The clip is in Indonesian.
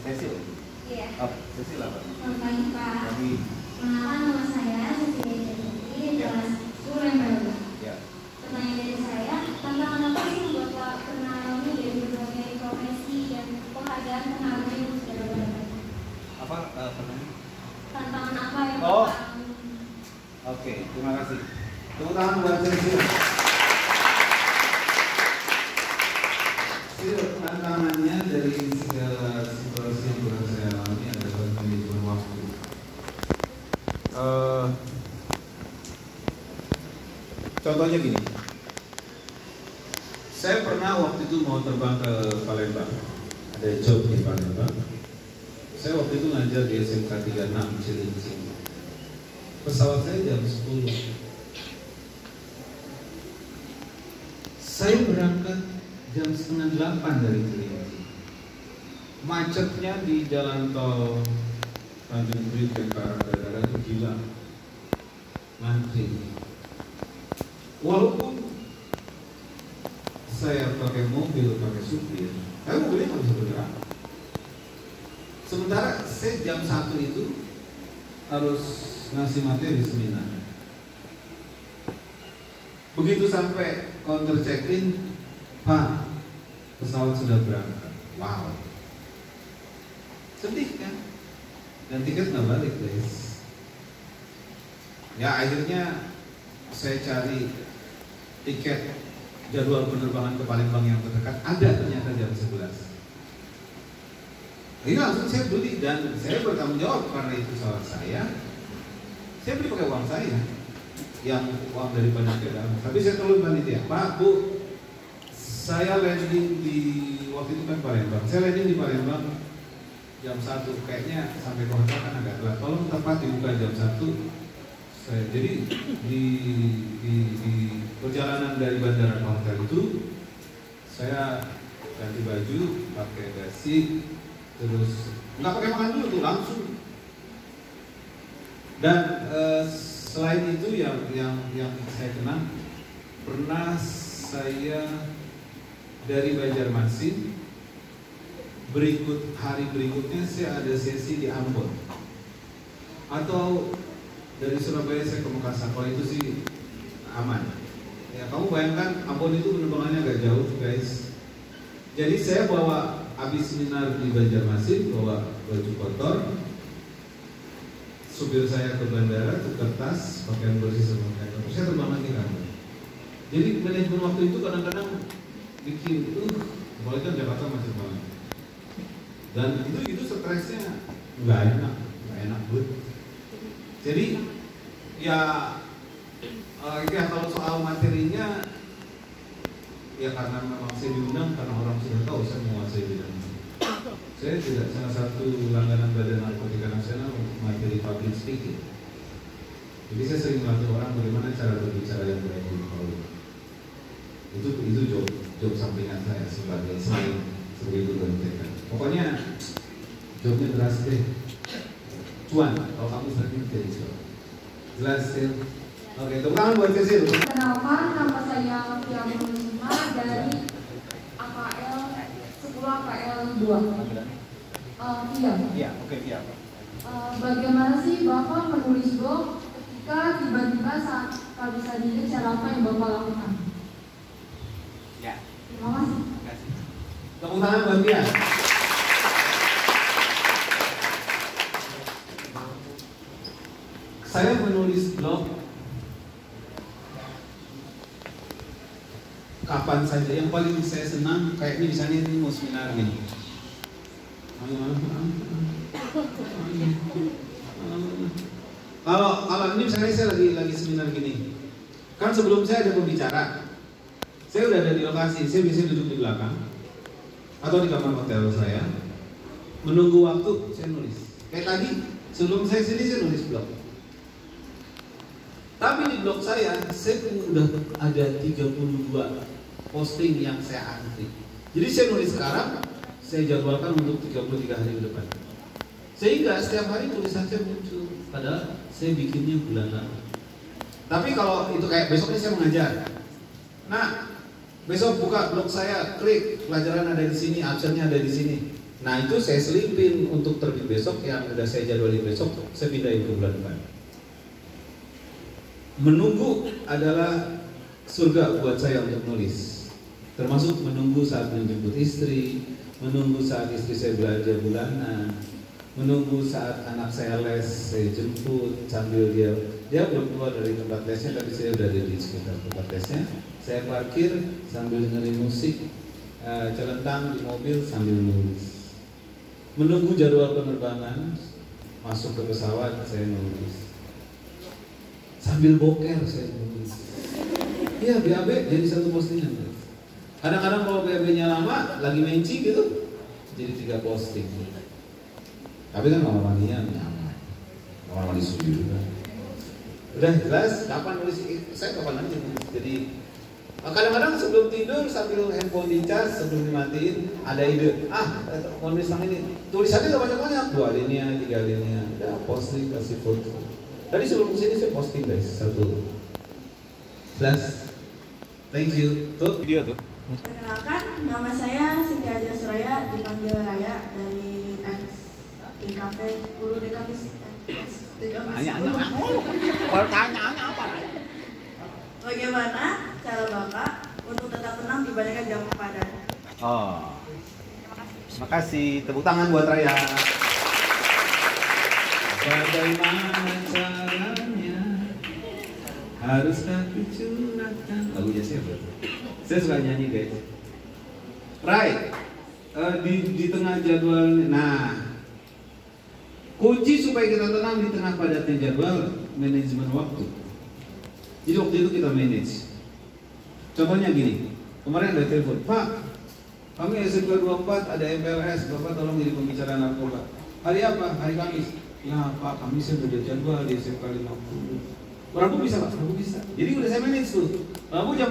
Cecil? Iya. Oh, Cecil apa? Selamat pagi, Pak. Pagi. Perkenalkan nama saya Cecilia Jati, kelas 10 yang baru. Ya. Pertanyaan dari saya, tantangan apa sih yang Bapak pernah alami dari berbagai profesi dan penghargaan penghargaan yang sudah Bapak dapat? Apa pertanyaan? Tantangan apa yang Oh. Bapak alami? Oke, terima kasih. Tepuk tangan buat Cecil. Tantangannya dari segala situasi yang pernah saya alami adalah manajemen waktu. Contohnya gini, saya pernah waktu itu mau terbang ke Palembang, ada job di Palembang. Saya waktu itu ngajar di SMK 36 Cilincing. Pesawat saya jam 10. Saya berangkat jam 7:30 dari Cilincing. Macetnya di jalan tol Tanjung Priok yang ke arah Dadara itu gila, ngantri. Walaupun saya pakai mobil, pakai supir, tapi mobilnya nggak bisa bergerak. Sementara saya jam 1 itu harus ngasih materi seminar. Begitu sampai counter check-in, Pak, pesawat sudah berangkat. Wow, sedih kan? Dan tiket nggak balik, guys. Ya akhirnya saya cari tiket jadwal penerbangan ke Palembang yang terdekat, ada ternyata jam 11. Ini langsung saya beli dan saya bertanggung jawab karena itu salah saya. Saya beli pakai uang saya, yang uang dari panitia. Tapi saya telepon panitia, Pak, Bu, saya landing di waktu itu kan Palembang. Saya landing di Palembang jam 1, kayaknya sampai ke hotel kan agak telat. Tolong tepat dibuka jam 1. Jadi di perjalanan dari bandara ke hotel itu saya ganti baju, pakai dasi, terus nggak pakai makan dulu tuh, langsung. Dan selain itu yang saya kenang, pernah saya dari Banjarmasin, hari berikutnya saya ada sesi di Ambon, atau dari Surabaya saya ke Makassar. Kalau itu sih aman. Ya kamu bayangkan Ambon itu penerbangannya agak jauh, guys. Jadi saya bawa habis seminar di Banjarmasin, bawa baju kotor. Supir saya ke bandara, tukar tas, pakaian bersih sama pakaian kotor. Saya terbang lagi kan. Jadi manajemen waktu itu kadang-kadang bikin apalagi kan Jakarta macet banget. Dan itu stresnya nggak enak banget. Jadi ya kalau soal materinya ya karena memang saya diundang karena orang sudah tahu saya menguasai bidang ini. Saya tidak salah satu langganan Badan Narkotika Nasional untuk materi public speaking. Jadi saya sering melatih orang bagaimana cara berbicara yang baik di forum. Itu job sampingan saya sebagai guru MTK. Pokoknya jobnya jelas deh. Cuan, kalau kamu sering jadi cuan. Jelas ya. Oke, tepuk tangan buat Cecil. Kenalkan, nama saya Fia Musima dari AKL 10 AKL 2. Iya, oke, Fia. Bagaimana sih Bapak menulis blog ketika tiba-tiba saat kehabisan ide, cara apa yang Bapak lakukan? Ya. Terima kasih. Tepuk tangan buat Fia. Saya menulis blog kapan saja. Yang paling saya senang kayak ini, misalnya ini mau seminar gini. Kalau ini misalnya saya lagi seminar gini, kan sebelum saya ada pembicara, saya udah ada di lokasi. Saya biasanya duduk di belakang atau di kamar hotel saya, menunggu waktu saya nulis. Kayak tadi sebelum saya sini saya nulis blog. Tapi di blog saya udah ada 32 posting yang saya antri. Jadi saya nulis sekarang, saya jadwalkan untuk 33 hari ke depan. Sehingga setiap hari tulisan saya muncul. Padahal saya bikinnya bulan lalu. Tapi kalau itu kayak besoknya saya mengajar. Nah, besok buka blog saya, klik pelajaran ada di sini, absennya ada di sini. Nah itu saya selipin untuk terbit besok, yang udah saya jadwalin besok, saya pindahin ke bulan depan. Menunggu adalah surga buat saya untuk nulis. Termasuk menunggu saat menjemput istri, menunggu saat istri saya belanja bulanan, menunggu saat anak saya les, saya jemput sambil dia belum keluar dari tempat lesnya, tapi saya udah ada di sekitar tempat lesnya. Saya parkir sambil dengerin musik, celentang di mobil sambil nulis. Menunggu jadwal penerbangan, masuk ke pesawat saya nulis. Sambil boker saya nulis. Iya, BAB jadi satu postingan. Kadang-kadang kalau BAB-nya lama, lagi menci gitu, jadi 3 posting. Tapi kan kamar mandinya nyaman, kamar mandi suju juga. Udah jelas kapan nulis, saya kapan aja nulis. Jadi kadang-kadang sebelum tidur sambil handphone dicas, sebelum dimatiin ada ide, mau nulis sama ini, tulisannya gak banyak-banyak, 2 linia, 3 linia, udah posting, kasih foto. Tadi sebelum kesini saya posting guys, 1 plus. Thank you. Tuh video tuh. Perkenalkan, nama saya Siti Aja Suraya, dipanggil Raya dari DKP 10 DKP. Pertanyaannya apa? Bagaimana cara Bapak untuk tetap tenang dibandingkan jam padat? Oh, terima kasih. Tepuk tangan buat Raya. Bagaimana caranya? Haruskah kucurahkan? Lagunya siapa? Saya suka nyanyi guys. Right, di tengah jadwal. Nah, kunci supaya kita tenang di tengah padatnya jadwal, manajemen waktu. Jadi waktu itu kita manage. Contohnya gini, kemarin ada telepon, Pak, kami SMK 24 ada MPLS, Bapak tolong jadi pembicara narkoba. Hari apa? Hari Kamis. Ya Pak, Kamis saya udah jadwal di SMK 50. Rabu bisa Pak? Rabu bisa. Jadi udah saya manage tuh. Rabu jam